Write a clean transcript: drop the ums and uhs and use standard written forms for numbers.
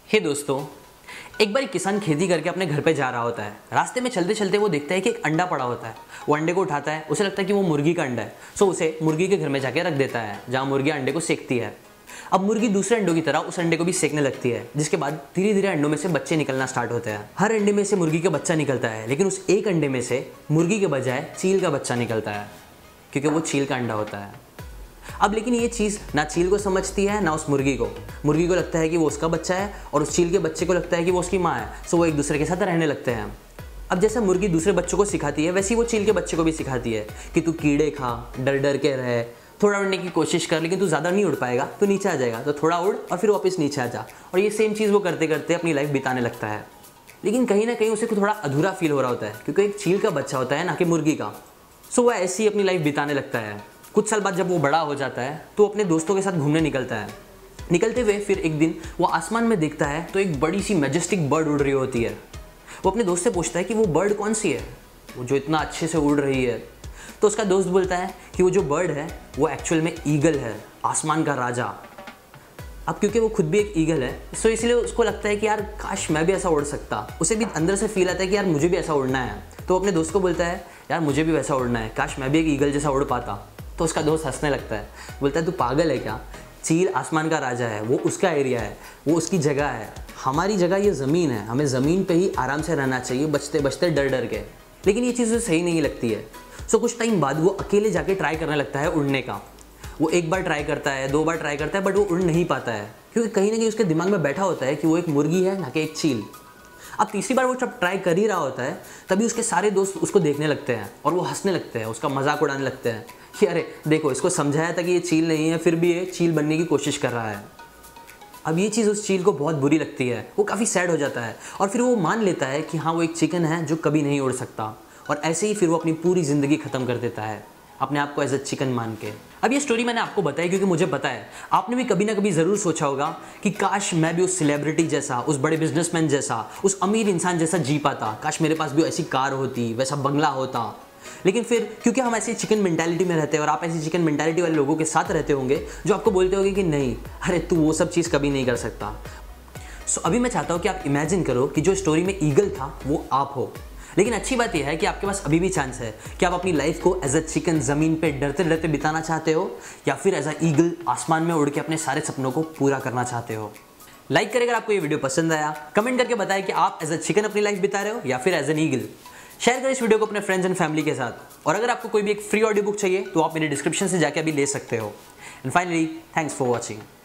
हे दोस्तों, एक बार किसान खेती करके अपने घर पे जा रहा होता है। रास्ते में चलते चलते वो देखता है कि एक अंडा पड़ा होता है। वो अंडे को उठाता है, उसे लगता है कि वो मुर्गी का अंडा है। सो उसे मुर्गी के घर में जाके रख देता है, जहाँ मुर्गी अंडे को सेकती है। अब मुर्गी दूसरे अंडों की तरह उस अंडे को भी सेकने लगती है, जिसके बाद धीरे धीरे अंडों में से बच्चे निकलना स्टार्ट होते हैं। हर अंडे में से मुर्गी का बच्चा निकलता है, लेकिन उस एक अंडे में से मुर्गी के बजाय चील का बच्चा निकलता है, क्योंकि वो चील का अंडा होता है। अब लेकिन ये चीज़ ना चील को समझती है ना उस मुर्गी को। मुर्गी को लगता है कि वो उसका बच्चा है और उस चील के बच्चे को लगता है कि वो उसकी माँ है। सो वो एक दूसरे के साथ रहने लगते हैं। अब जैसा मुर्गी दूसरे बच्चों को सिखाती है, वैसे ही वो चील के बच्चे को भी सिखाती है कि तू कीड़े खा, डर डर के रहे, थोड़ा उड़ने की कोशिश कर, लेकिन तू ज़्यादा नहीं उड़ पाएगा, तो नीचे आ जाएगा, तो थोड़ा उड़ और फिर वापस नीचे आ जा। और ये सेम चीज़ वो करते करते अपनी लाइफ बिताने लगता है। लेकिन कहीं ना कहीं उसे थोड़ा अधूरा फील हो रहा होता है, क्योंकि एक चील का बच्चा होता है ना कि मुर्गी का। सो वह ऐसी ही अपनी लाइफ बिताने लगता है। कुछ साल बाद जब वो बड़ा हो जाता है तो अपने दोस्तों के साथ घूमने निकलता है। निकलते हुए फिर एक दिन वो आसमान में देखता है तो एक बड़ी सी मैजेस्टिक बर्ड उड़ रही होती है। वो अपने दोस्त से पूछता है कि वो बर्ड कौन सी है, वो जो इतना अच्छे से उड़ रही है। तो उसका दोस्त बोलता है कि वो जो बर्ड है वो एक्चुअल में ईगल है, आसमान का राजा। अब क्योंकि वो खुद भी एक ईगल है, सो इसलिए उसको लगता है कि यार काश मैं भी ऐसा उड़ सकता। उसे भी अंदर से फील आता है कि यार मुझे भी ऐसा उड़ना है। तो अपने दोस्त को बोलता है यार मुझे भी वैसा उड़ना है, काश मैं भी एक ईगल जैसा उड़ पाता। तो उसका दोस्त हंसने लगता है, बोलता है तू पागल है क्या, चील आसमान का राजा है, वो उसका एरिया है, वो उसकी जगह है। हमारी जगह ये ज़मीन है, हमें ज़मीन पे ही आराम से रहना चाहिए, बचते बचते डर डर के। लेकिन ये चीज़ उसे सही नहीं लगती है। सो कुछ टाइम बाद वो अकेले जाके ट्राई करने लगता है उड़ने का। वो एक बार ट्राई करता है, 2 बार ट्राई करता है, बट वो उड़ नहीं पाता है, क्योंकि कहीं ना कहीं उसके दिमाग में बैठा होता है कि वो एक मुर्गी है ना कि एक चील। अब तीसरी बार वो जब ट्राई कर ही रहा होता है, तभी उसके सारे दोस्त उसको देखने लगते हैं और वो हंसने लगते हैं, उसका मजाक उड़ाने लगते हैं कि अरे देखो, इसको समझाया था कि ये चील नहीं है, फिर भी ये चील बनने की कोशिश कर रहा है। अब ये चीज़ उस चील को बहुत बुरी लगती है, वो काफ़ी सैड हो जाता है और फिर वो मान लेता है कि हाँ वो एक चिकन है जो कभी नहीं उड़ सकता। और ऐसे ही फिर वो अपनी पूरी ज़िंदगी ख़त्म कर देता है, अपने आप को एज अ चिकन मान के। अब ये स्टोरी मैंने आपको बताई क्योंकि मुझे पता है आपने भी कभी ना कभी ज़रूर सोचा होगा कि काश मैं भी उस सेलिब्रिटी जैसा, उस बड़े बिजनेसमैन जैसा, उस अमीर इंसान जैसा जी पाता। काश मेरे पास भी ऐसी कार होती, वैसा बंगला होता। लेकिन फिर क्योंकि हम ऐसी चिकन मेंटालिटी में रहते हैं और आप ऐसी चिकन मेंटालिटी वाले लोगों के साथ रहते होंगे जो आपको बोलते होंगे कि नहीं, अरे तू वो सब चीज़ कभी नहीं कर सकता। सो अभी मैं चाहता हूँ कि आप इमेजिन करो कि जो स्टोरी में ईगल था वो आप हो। लेकिन अच्छी बात यह है कि आपके पास अभी भी चांस है कि आप अपनी लाइफ को एज अ चिकन ज़मीन पे डरते डरते बिताना चाहते हो, या फिर एज अ ईगल आसमान में उड़ के अपने सारे सपनों को पूरा करना चाहते हो। लाइक करें अगर आपको ये वीडियो पसंद आया, कमेंट करके बताएं कि आप एज अ चिकन अपनी लाइफ बिता रहे हो या फिर एज एन ईगल। शेयर करें इस वीडियो को अपने फ्रेंड्स एंड फैमिली के साथ। और अगर आपको कोई भी एक फ्री ऑडियो बुक चाहिए तो आप मेरे डिस्क्रिप्शन से जाके अभी ले सकते हो। And finally, thanks for watching.